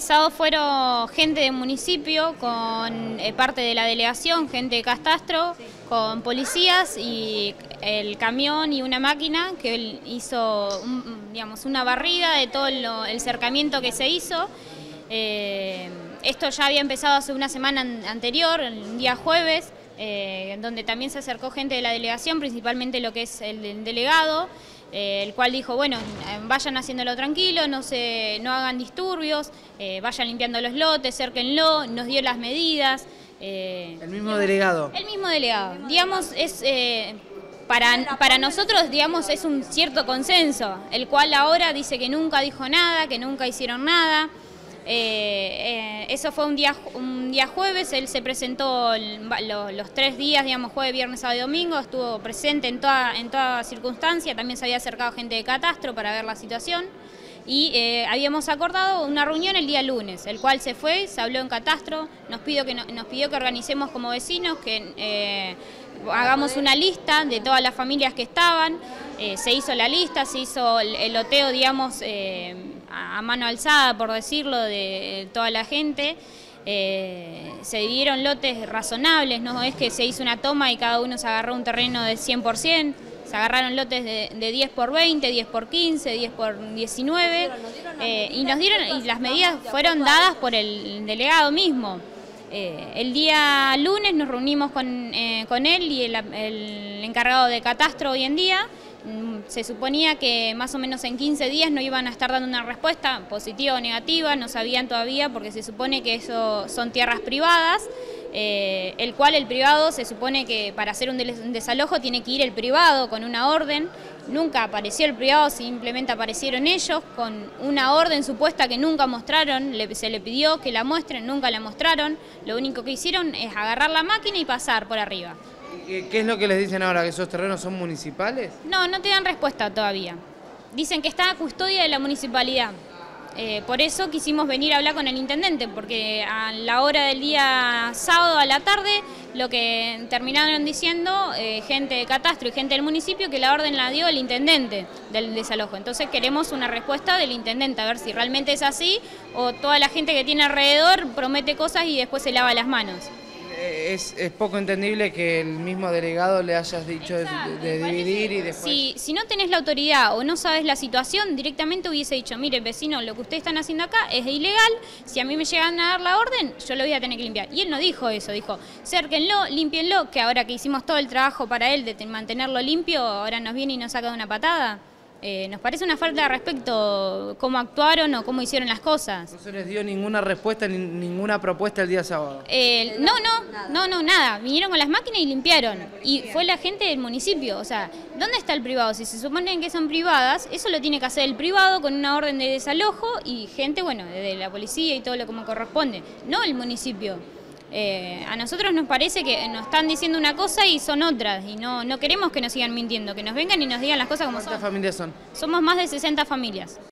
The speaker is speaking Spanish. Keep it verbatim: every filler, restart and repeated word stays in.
sábado fueron gente del municipio con eh, parte de la delegación, gente de Catastro, con policías y el camión y una máquina que él hizo un, digamos, una barrida de todo lo, el cercamiento que se hizo. Eh, esto ya había empezado hace una semana anterior, el día jueves, eh, donde también se acercó gente de la delegación, principalmente lo que es el, el delegado, Eh, el cual dijo, bueno, vayan haciéndolo tranquilo, no, se, no hagan disturbios, eh, vayan limpiando los lotes, cérquenlo, nos dio las medidas. Eh, ¿El mismo delegado? El mismo delegado. Digamos, es eh, para, para nosotros, digamos, es un cierto consenso, el cual ahora dice que nunca dijo nada, que nunca hicieron nada. Eh, eh, eso fue un día, un día jueves, él se presentó el, los, los tres días, digamos, jueves, viernes, sábado y domingo, estuvo presente en toda, en toda circunstancia, también se había acercado gente de Catastro para ver la situación y eh, habíamos acordado una reunión el día lunes, el cual se fue, se habló en Catastro, nos pidió que, no, nos pidió que organicemos como vecinos, que eh, hagamos una lista de todas las familias que estaban, eh, se hizo la lista, se hizo el, el loteo, digamos, eh, a mano alzada, por decirlo, de toda la gente. Eh, se dividieron lotes razonables, no es que se hizo una toma y cada uno se agarró un terreno de cien por ciento, se agarraron lotes de, de diez por veinte, diez por quince, diez por diecinueve, eh, y nos dieron, y las medidas fueron dadas por el delegado mismo. Eh, el día lunes nos reunimos con, eh, con él y el, el encargado de Catastro hoy en día. Se suponía que más o menos en quince días no iban a estar dando una respuesta positiva o negativa, no sabían todavía porque se supone que eso son tierras privadas, eh, el cual el privado se supone que para hacer un desalojo tiene que ir el privado con una orden. Nunca apareció el privado, simplemente aparecieron ellos con una orden supuesta que nunca mostraron, le, se le pidió que la muestren, nunca la mostraron, lo único que hicieron es agarrar la máquina y pasar por arriba. ¿Qué es lo que les dicen ahora? ¿Que esos terrenos son municipales? No, no te dan respuesta todavía. Dicen que está a custodia de la municipalidad. Eh, por eso quisimos venir a hablar con el intendente, porque a la hora del día sábado a la tarde, lo que terminaron diciendo eh, gente de Catastro y gente del municipio, que la orden la dio el intendente del desalojo. Entonces queremos una respuesta del intendente, a ver si realmente es así o toda la gente que tiene alrededor promete cosas y después se lava las manos. Es, es poco entendible que el mismo delegado le hayas dicho Exacto, de, de dividir y después... Si, si no tenés la autoridad o no sabes la situación, directamente hubiese dicho, mire vecino, lo que ustedes están haciendo acá es ilegal, si a mí me llegan a dar la orden, yo lo voy a tener que limpiar. Y él no dijo eso, dijo, cérquenlo, límpienlo, que ahora que hicimos todo el trabajo para él de mantenerlo limpio, ahora nos viene y nos saca de una patada. Eh, nos parece una falta de respeto cómo actuaron o cómo hicieron las cosas. ¿No se les dio ninguna respuesta, ni ninguna propuesta el día sábado? Eh, no, no, no, no, nada. Vinieron con las máquinas y limpiaron. Y fue la gente del municipio. O sea, ¿dónde está el privado? Si se suponen que son privadas, eso lo tiene que hacer el privado con una orden de desalojo y gente, bueno, de la policía y todo lo como corresponde. No el municipio. Eh, a nosotros nos parece que nos están diciendo una cosa y son otras, y no, no queremos que nos sigan mintiendo, que nos vengan y nos digan las cosas como son. ¿Cuántas familias son? Somos más de sesenta familias.